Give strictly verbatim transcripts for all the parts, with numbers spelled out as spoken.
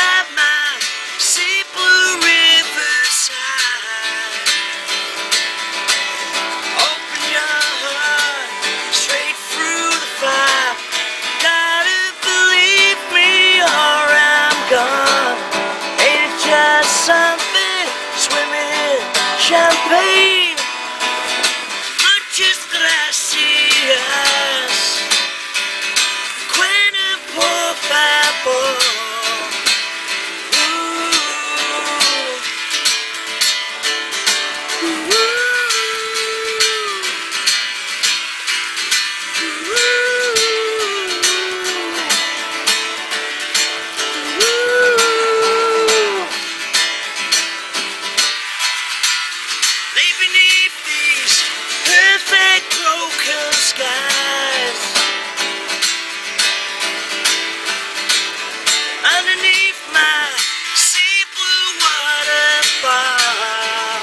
by my sea blue riverside. Open your heart straight through the fire. Gotta believe me or I'm gone. Ain't it just something swimming in champagne? Muchas gracias. Quena por favor. Lay beneath these perfect broken skies, underneath my sea blue waterfall.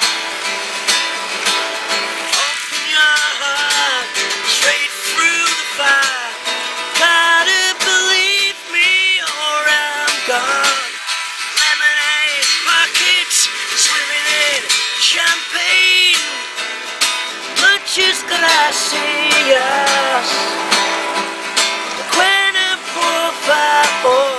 Open your heart straight through the fire. Gotta believe me or I'm gone. Lemonade pockets swimming in champagne. Muchas gracias. Quena por favor.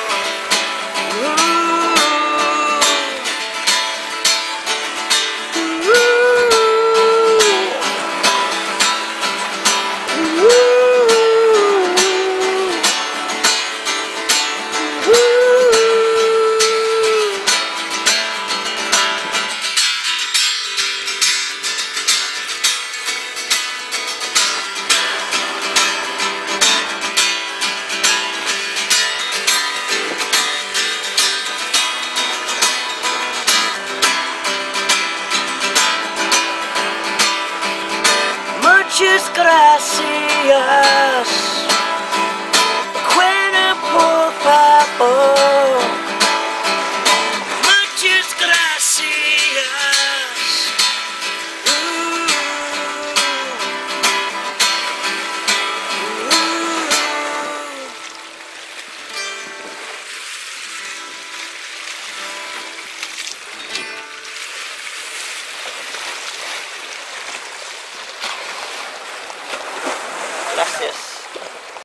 Muchas gracias. Quena por favor. Muchas gracias. Ooh. Ooh.